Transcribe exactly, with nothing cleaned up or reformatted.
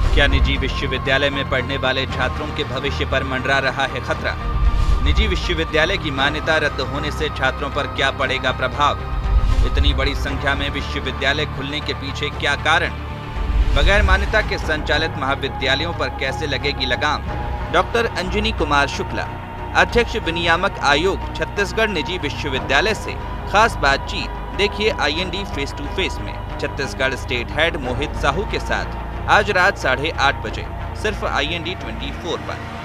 क्या निजी विश्वविद्यालय में पढ़ने वाले छात्रों के भविष्य पर मंडरा रहा है खतरा? निजी विश्वविद्यालय की मान्यता रद्द होने से छात्रों पर क्या पड़ेगा प्रभाव? इतनी बड़ी संख्या में विश्वविद्यालय खुलने के पीछे क्या कारण? बगैर मान्यता के संचालित महाविद्यालयों पर कैसे लगेगी लगाम? डॉक्टर अंजनी कुमार शुक्ला, अध्यक्ष विनियामक आयोग छत्तीसगढ़ निजी विश्वविद्यालय से खास बातचीत देखिए I N D face to face में छत्तीसगढ़ स्टेट हेड मोहित साहू के साथ आज रात साढ़े आठ बजे सिर्फ I N D twenty four पर।